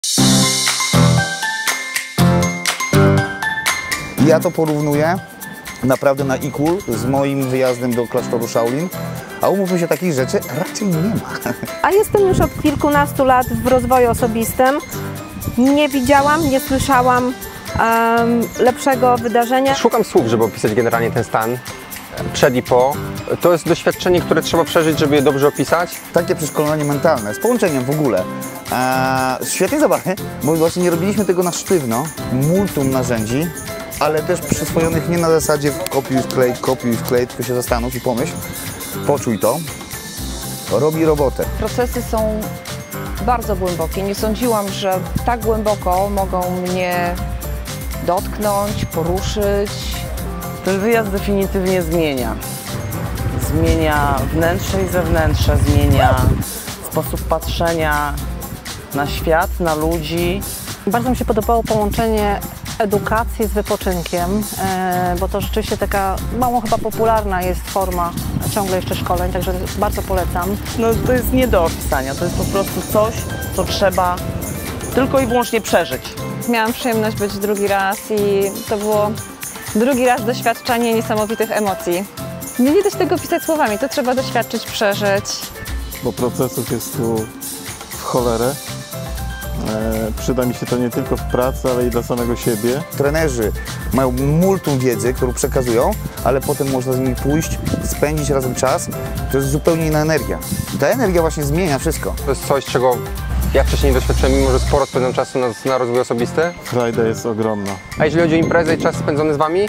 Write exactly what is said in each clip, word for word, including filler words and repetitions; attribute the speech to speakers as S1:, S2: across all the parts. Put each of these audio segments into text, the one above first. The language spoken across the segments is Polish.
S1: Ja to porównuję naprawdę na equal z moim wyjazdem do klasztoru Shaolin, a umówmy się, takich rzeczy raczej nie ma.
S2: A jestem już od kilkunastu lat w rozwoju osobistym. Nie widziałam, nie słyszałam um, lepszego wydarzenia.
S3: Szukam słów, żeby opisać generalnie ten stan przed i po. To jest doświadczenie, które trzeba przeżyć, żeby je dobrze opisać.
S1: Takie przeszkolenie mentalne, z połączeniem w ogóle. Eee, świetnie zabawne, bo właśnie nie robiliśmy tego na sztywno, multum narzędzi, ale też przyswojonych nie na zasadzie kopiuj, wklej, kopiuj, wklej, tylko się zastanów i pomyśl, poczuj to, robi robotę.
S4: Procesy są bardzo głębokie. Nie sądziłam, że tak głęboko mogą mnie dotknąć, poruszyć.
S5: Ten wyjazd definitywnie zmienia. Zmienia wnętrze i zewnętrze, zmienia sposób patrzenia na świat, na ludzi.
S2: Bardzo mi się podobało połączenie edukacji z wypoczynkiem, bo to rzeczywiście taka mało chyba popularna jest forma ciągle jeszcze szkoleń, także bardzo polecam.
S5: No to jest nie do opisania, to jest po prostu coś, co trzeba tylko i wyłącznie przeżyć.
S6: Miałam przyjemność być drugi raz i to było drugi raz doświadczenie niesamowitych emocji. Nie, nie da się tego pisać słowami, to trzeba doświadczyć, przeżyć.
S7: Bo procesów jest tu w cholerę. E, przyda mi się to nie tylko w pracy, ale i dla samego siebie.
S1: Trenerzy mają multum wiedzy, którą przekazują, ale potem można z nimi pójść, spędzić razem czas. To jest zupełnie inna energia. I ta energia właśnie zmienia wszystko.
S3: To jest coś, czego ja wcześniej nie doświadczyłem, mimo że sporo spędzam czasu na, na rozwój osobisty.
S7: Frajda jest ogromna.
S3: A jeżeli chodzi o imprezę i czas spędzony z wami,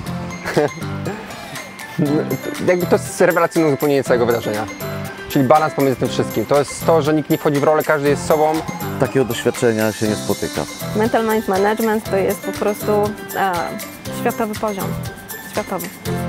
S3: jakby to jest rewelacyjne uzupełnienie całego wydarzenia. Czyli balans pomiędzy tym wszystkim. To jest to, że nikt nie wchodzi w rolę, każdy jest sobą.
S8: Takiego doświadczenia się nie spotyka.
S2: Mental Mind Management to jest po prostu e, światowy poziom. Światowy.